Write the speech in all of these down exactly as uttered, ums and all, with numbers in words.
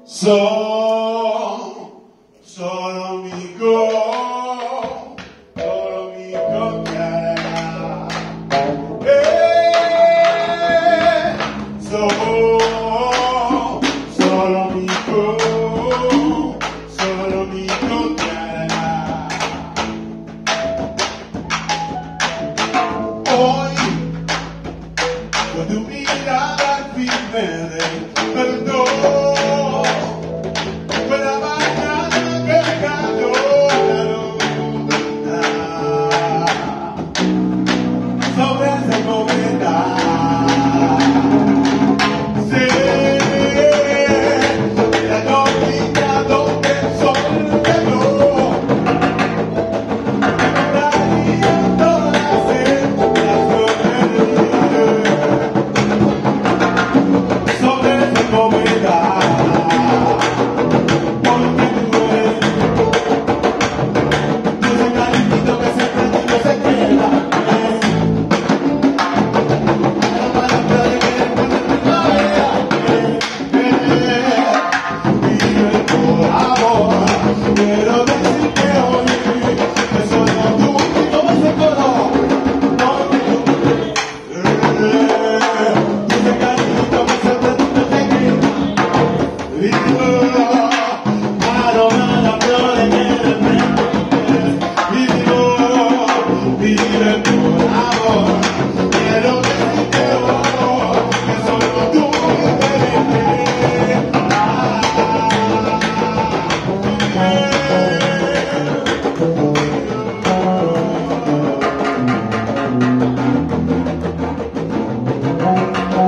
So, solo amigo, solo amigo cara. Eh, so, solo amigo, solo amigo cara. Hoy, con tu mirada al fin me despertó.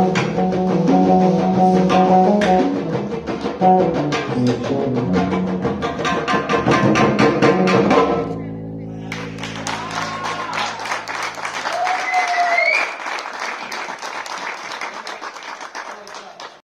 Thank you.